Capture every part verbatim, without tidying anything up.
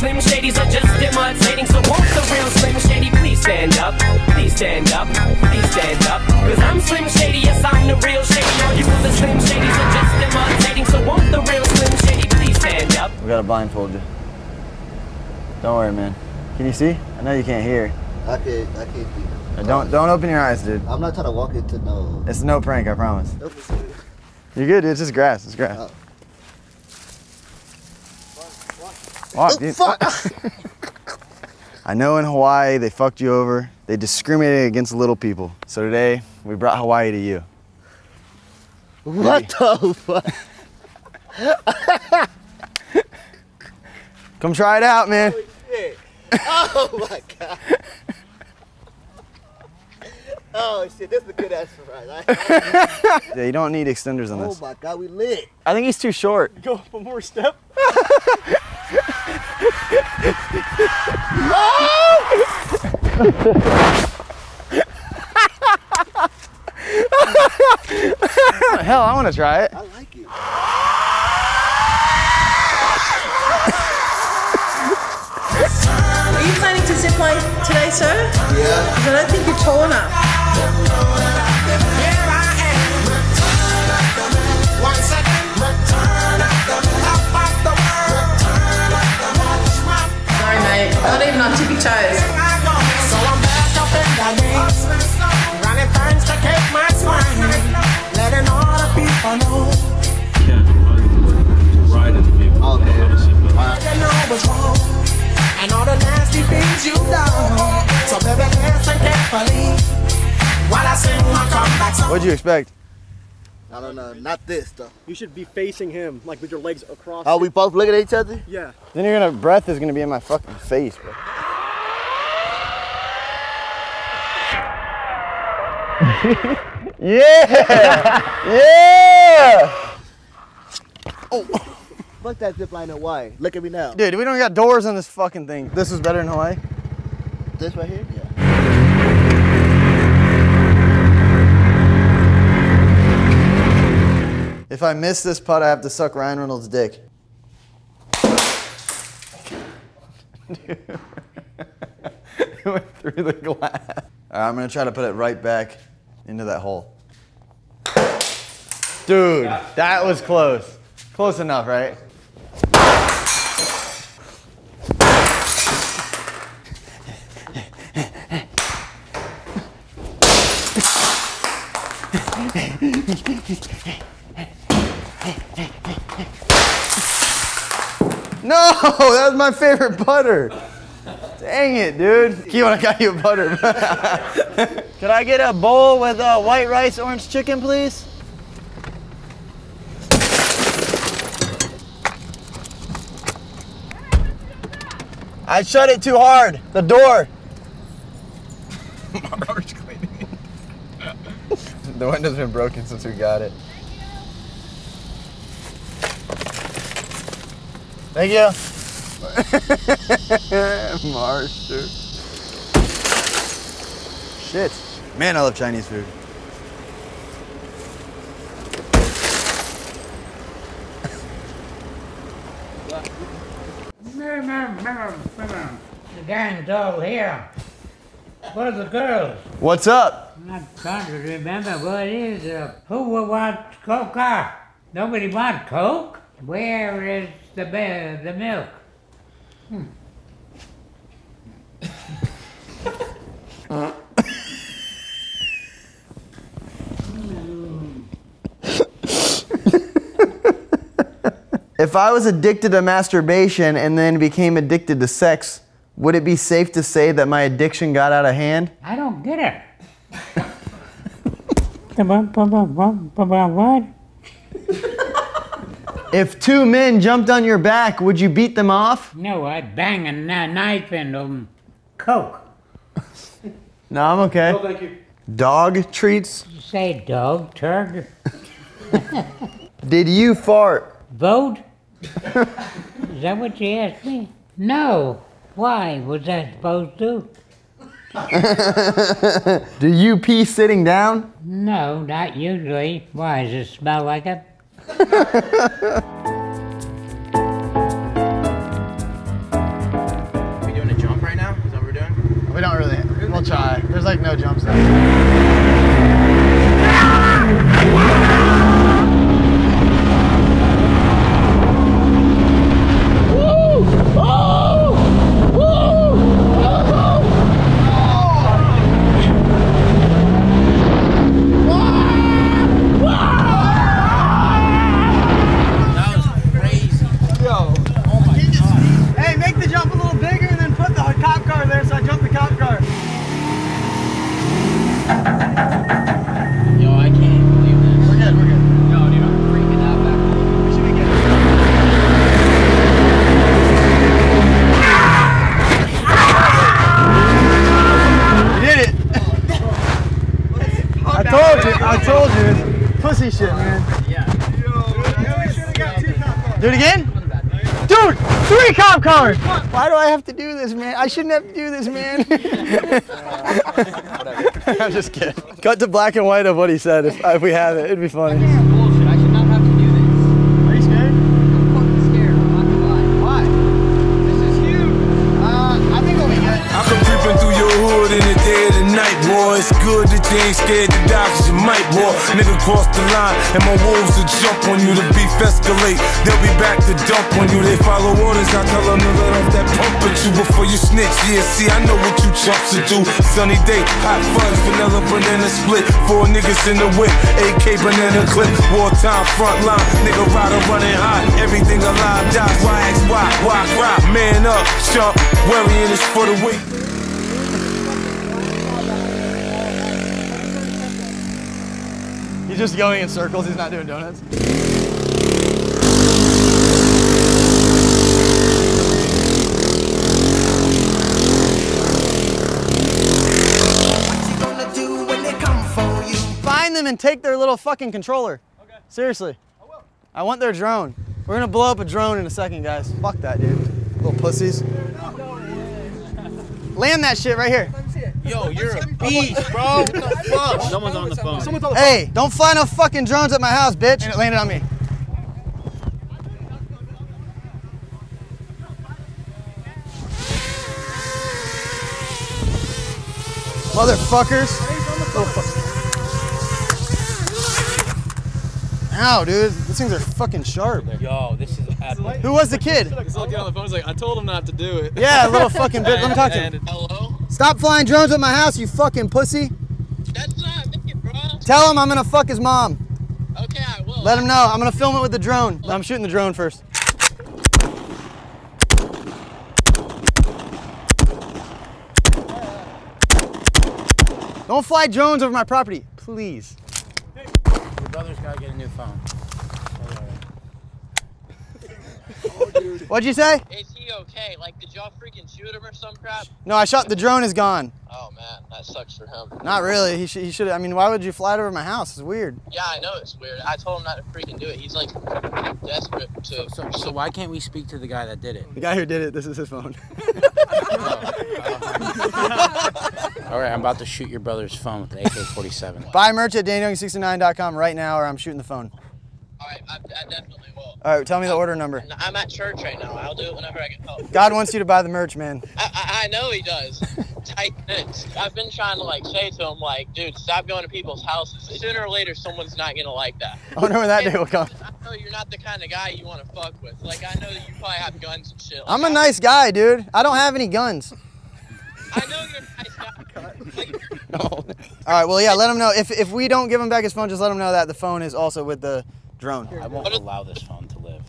Slim Shadys are just imitating. So won't the real Slim Shady please stand up? Please stand up, please stand up. Cause I'm Slim Shady, yes I'm the real Shady. All you other Slim Shadys are just imitating. So won't the real Slim Shady please stand up? We gotta blindfold you. Don't worry, man. Can you see? I know you can't hear. I can't, I can't see. Don't, don't open your eyes, dude. I'm not trying to walk into no... It's no prank, I promise. You're good, dude. It's just grass. It's grass. Oh. Walk, dude. Oh, fuck. I know in Hawaii they fucked you over. They discriminated against little people. So today, we brought Hawaii to you. What the fuck? Come try it out, man. Holy shit. Oh my god. Oh shit, this is a good ass surprise. Yeah, you don't need extenders on this. Oh my god, we lit. I think he's too short. Go up one more step. Hell, I want to try it. I like it. Are you planning to zip line today, sir? Yeah. Because I don't think you're tall enough. Sorry, mate. Not even on tippy toes. So I'm back up in the game, running things to keep my swine, letting all the people know. Oh, man. You know what's wrong, and all the nasty things you done. So baby, listen carefully while I sing my comeback song. What'd you expect? I don't know, not this though. You should be facing him, like with your legs across. Oh, we both looking at each other? Yeah. Then you're gonna, breath is gonna be in my fucking face, bro. Yeah! Yeah! Oh, fuck that zip line in Hawaii. Look at me now. Dude, we don't got doors on this fucking thing. This was better in Hawaii? This right here? Yeah. If I miss this putt, I have to suck Ryan Reynolds' dick. Dude. It went through the glass. All right, I'm gonna try to put it right back into that hole. Dude, that was close. Close enough, right? No, that was my favorite putter. Dang it, dude. Keelan, I got you a putter. Could I get a bowl with uh, white rice, orange chicken, please? I shut it too hard. The door. Mark's cleaning. The window's been broken since we got it. Thank you. Marsh, dude. Shit. Man, I love Chinese food. The gang's all here. What are the girls? What's up? I'm not trying to remember what it is. Uh, who will want Coca? Nobody wants Coke? Where is the the milk? Hmm. If I was addicted to masturbation and then became addicted to sex, would it be safe to say that my addiction got out of hand? I don't get it. What? If two men jumped on your back, would you beat them off? No, I'd bang a kn- knife into them. Coke. No, I'm okay. No, thank you. Dog treats? You say dog, turd? Did you fart? Vote? Is that what you asked me? No. Why was that supposed to? Do you pee sitting down? No, not usually. Why, does it smell like it? Dude, three cop cars! Why do I have to do this, man? I shouldn't have to do this, man. I'm just kidding. Cut to black and white of what he said if, if we have it. It'd be funny. Bullshit. I should not have to do this. Are you scared? I'm fucking scared. I'm not gonna lie. Why? This is huge. Uh, I think it'll be good. I come creeping through your hood in the dead of night, boy. It's good that you ain't scared to die, cause you might, boy. Nigga cross the line, and my wolves will jump on you. The beef escalate, they'll be back to dump on you. They follow orders, I tell them to let off that pump at you before you snitch. Yeah, see, I know what you chumps to do. Sunny day, hot fudge, vanilla banana split. Four niggas in the whip, A K banana clip. Wartime front line, nigga rider running hot. Everything alive dies, why ask why, why cry? Man up, chump, worrying is for the weak. He's just going in circles, he's not doing donuts. Find them and take their little fucking controller. Okay. Seriously. I will. I want their drone. We're gonna blow up a drone in a second, guys. Fuck that, dude. Little pussies. Land that shit right here. Yo, you're a beast, bro. What the fuck? Someone's on the phone. Someone's on the Hey, don't fly no fucking drones at my house, bitch. And it landed on me. Motherfuckers. Ow, dude. These things are fucking sharp. Yo, this is epic. Who was the kid? He's looking on the phone. He's like, I told him not to do it. Yeah, little fucking bitch. Let me talk to him. Hello? Stop flying drones at my house, you fucking pussy. That's not me, bro. Tell him I'm gonna fuck his mom. Okay, I will. Let him know. I'm gonna film it with the drone. I'm shooting the drone first. Don't fly drones over my property, please. Your brother's gotta get a new phone. What'd you say? Is he okay? Like, did y'all freaking shoot him or some crap? No, I shot. The drone is gone. Oh man, that sucks for him. Not really. He should. He should. I mean, why would you fly it over my house? It's weird. Yeah, I know it's weird. I told him not to freaking do it. He's like desperate to. So, so why can't we speak to the guy that did it? The guy who did it. This is his phone. All right, I'm about to shoot your brother's phone with the A K forty-seven. Buy merch at Danny Young sixty-nine dot com right now, or I'm shooting the phone. All right, I, I definitely will. All right, tell me the order number. I'm at church right now. I'll do it whenever I get home. God wants you to buy the merch, man. I, I, I know he does. Tight knits. I've been trying to like say to him, like, dude, stop going to people's houses. Sooner or later, someone's not gonna like that. I wonder when that day will come. I know you're not the kind of guy you want to fuck with. Like, I know that you probably have guns and shit. Like, I'm a nice guy, dude. I don't have any guns. I know you're a nice guy. Like, No. All right, well, yeah, let him know. If, if we don't give him back his phone, just let him know that the phone is also with the drone. I won't allow this phone to live.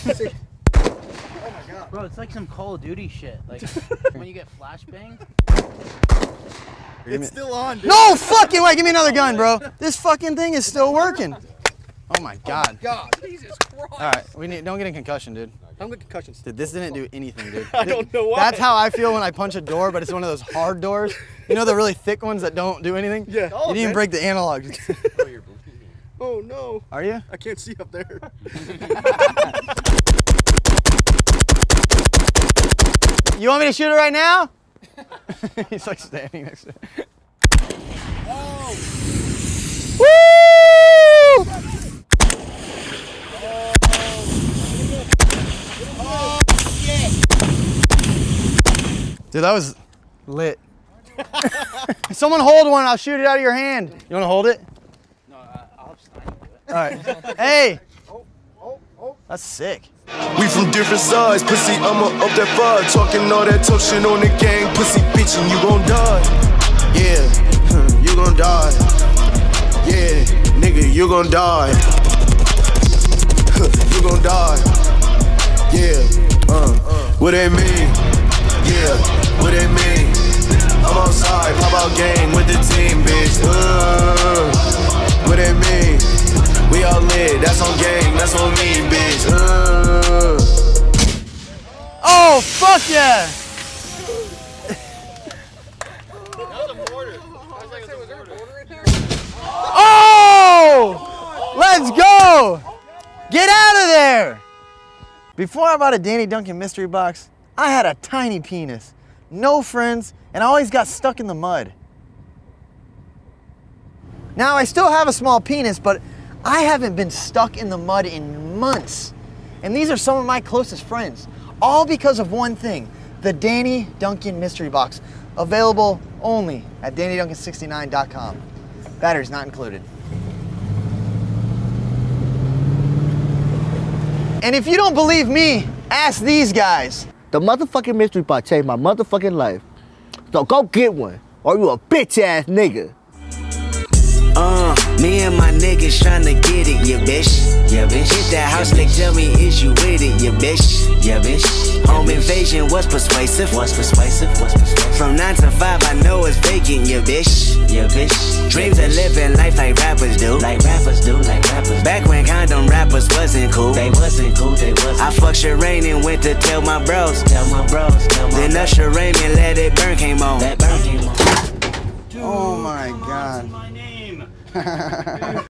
Bro, it's like some Call of Duty shit. Like when you get flashbang. It's still on, dude. No fucking way. Give me another gun, bro. This fucking thing is still working. Oh my god. Oh my god. Jesus Christ. All right, we need. Don't get a concussion, dude. I'm getting concussions. Dude, this didn't do anything, dude. I don't know why. That's how I feel when I punch a door, but it's one of those hard doors. You know the really thick ones that don't do anything? Yeah. You didn't even break the analog. Oh no. Are you? I can't see up there. You want me to shoot it right now? He's like standing next to it. Oh. Woo! Oh, shit. Dude, that was lit. Someone hold one, I'll shoot it out of your hand. You want to hold it? No, uh, I'll just not do it. All right. Hey. That's sick. We from different sides, pussy, I'ma up that vibe. Talking all that tough shit on the gang, pussy bitch, and you gon' die. Yeah, you gon' die. Yeah, nigga, you gon' die. You gon' die. Yeah, uh, what they mean? Yeah, what they mean? I'm outside, pop out gang with the team, bitch. Uh, what they mean? We all lit, that's on gang, that's on me, bitch. Uh. Oh, fuck yeah! Oh! Let's go! Get out of there! Before I bought a Danny Duncan mystery box, I had a tiny penis, no friends, and I always got stuck in the mud. Now I still have a small penis, but I haven't been stuck in the mud in months. And these are some of my closest friends, all because of one thing, the Danny Duncan mystery box, available only at Danny Duncan sixty-nine dot com. Batteries not included. And if you don't believe me, ask these guys. The motherfucking mystery box changed my motherfucking life. So go get one, or you a bitch ass nigga. Uh, me and my niggas tryna get it, yeah, bitch. Yeah, bitch. Hit that house, nigga, tell me, is you with it, yeah, bitch. Yeah, bitch. Home invasion was persuasive. Was persuasive, was persuasive. From nine to five, I know it's vacant, yeah, bitch. Yeah, bitch. Dreams of living life like rappers do. Like rappers do, like rappers. Back when condom rappers wasn't cool. They wasn't cool, they wasn't. I fucked Shireen and went to tell my bros. Tell my bros, tell my Then Usher Raymond Let It Burn came on. That burn came on. Oh my God.